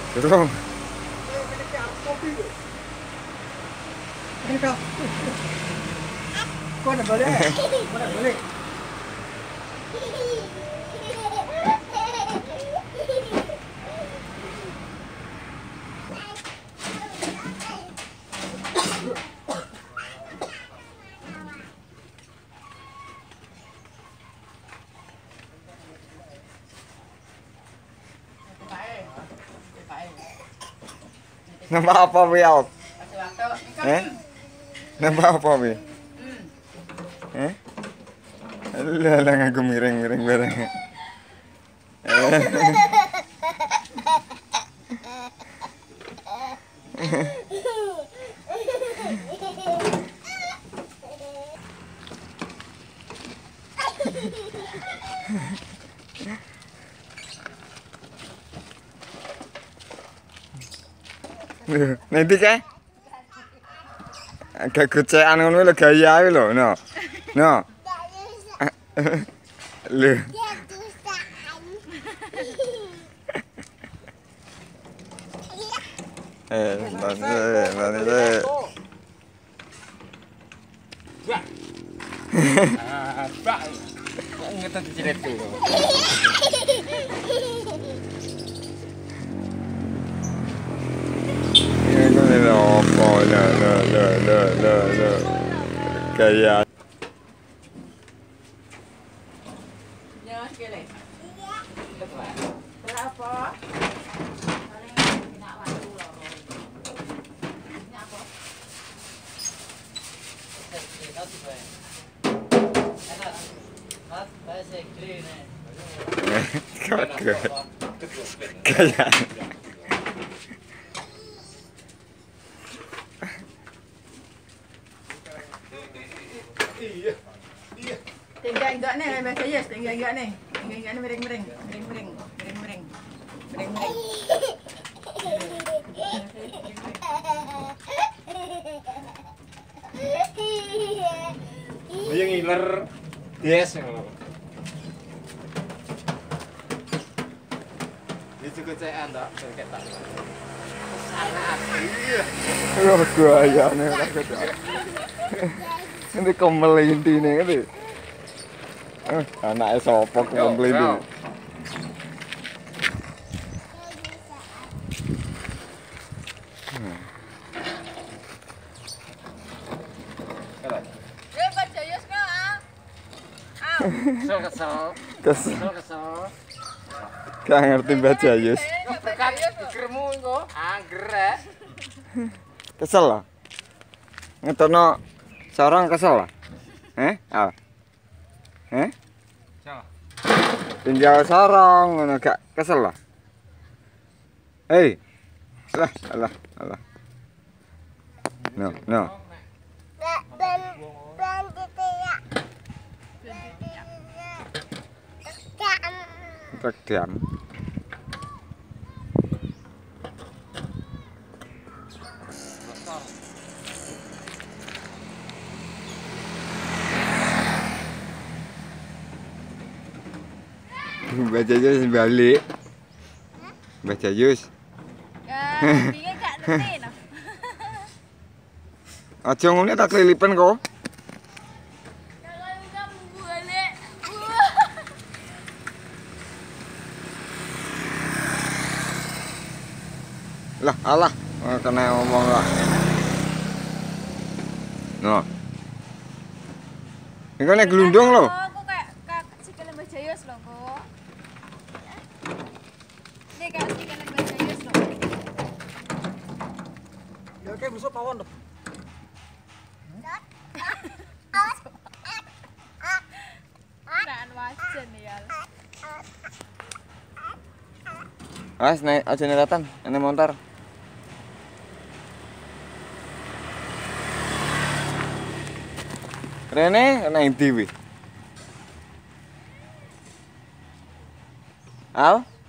Durung. Ini kau. Kau nak balik? Kau nak balik? Nampak apa Wial? Nampak apa Wi? Lah ngaku miring-miring bareng. Nanti kae. Agak gocekan ngono lho gaya ae lho, no. No. Lho. Bane. Pak. Ngetet cilet tuh. Apa la gaya Nhớ kia này. Berapa? gaya Tinggal enggak nih, baca yes, tinggal enggak nih. Tinggal enggak nih miring-miring. Dia ngiler. Yes. Itu kecean tak? Ketak. oh gayane ora ketok. Ini komel intine ngene. Anake sapa komel iki? Baca yes kau Kesel. Gak ngerti baca Yus. Tekan pikirmu engko. Angger. Kesel lah. Ngetono sarang kesel lah. Ah. Tinggal sarang ngono gak kesel lah. Hei. Alah. No. Diam. Baca Yus balik. Baca Yus. Dia gak ngerti noh. Aja ngene tak kelilipan kok. Kalau kamu balik. Lah, alah, kena ngomong lah. No. Ini nek glundung lho. Aku kayak sikile baca yes loh kok. Ini kayak sikile baca yes loh. Ya kayak busuk pawon. Naan wajan ya. Wes naik aja neratan, ini montar. Rene naik TV. Al?